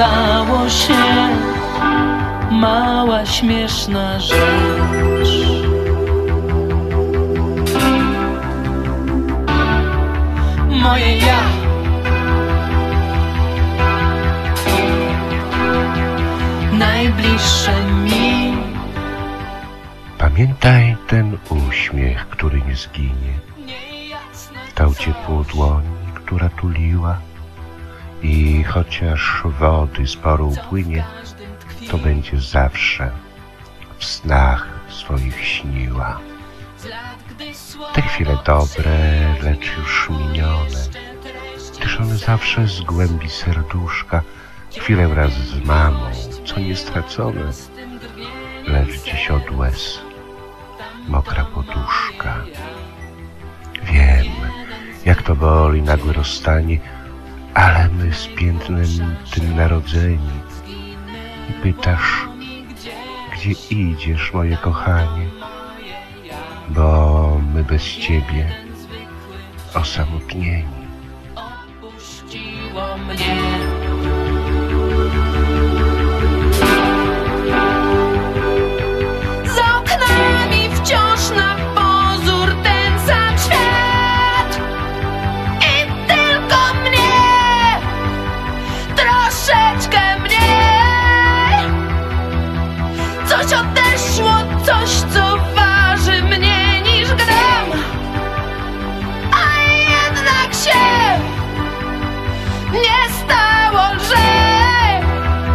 stało się mała śmieszna rzecz. Moje ja najbliższe mi. Pamiętaj ten uśmiech, który nie zginie, tą ciepłą dłoń, która tuliła, i chociaż wody sporo upłynie, to będzie zawsze w snach swoich śniła. Te chwile dobre, lecz już minione, gdyż one zawsze z głębi serduszka, chwilę wraz z mamą, co nie stracone, lecz dziś od łez mokra poduszka. Wiem, jak to boli nagłe rozstanie, ale my z pięknem tym narodzeni. I pytasz, gdzie idziesz, moje kochanie, bo my bez ciebie osamotnieni. Opuściło mnie. Za oknami wciąż na pozór ten sam świat i tylko mnie, troszeczkę mniej. Coś odeszło, coś co waży mniej niż gram, a jednak się nie stało lżej.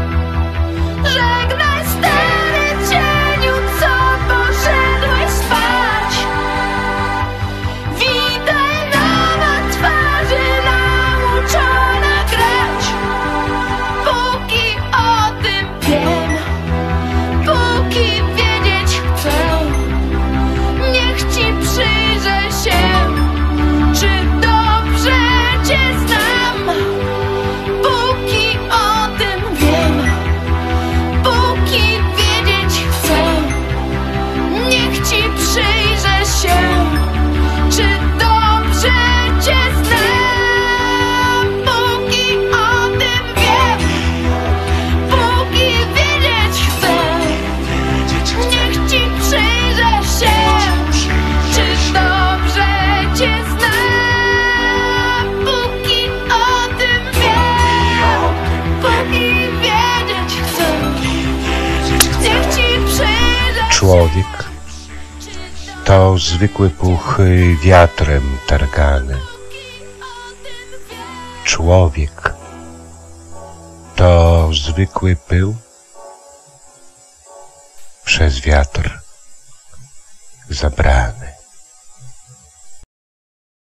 Żegnaj stary cieniu, co poszedłeś spać. Witaj nowa twarzy nauczona grać. Póki o tym wiem, póki wiedzieć chcę, niech ci przyjrzę się, czy dobrze cię znam. Póki o tym wiem, póki wiedzieć chcę, niech ci przyjrzę się, czy dobrze cię znam. Póki o tym wiem, póki wiedzieć chcę, niech ci przyjrzę się, czy dobrze cię znam. Póki o tym wiem, póki wiedzieć chcę, niech ci przyjrzę się. Człowiek to zwykły puch wiatrem targany. Człowiek to zwykły pył przez wiatr zabrany.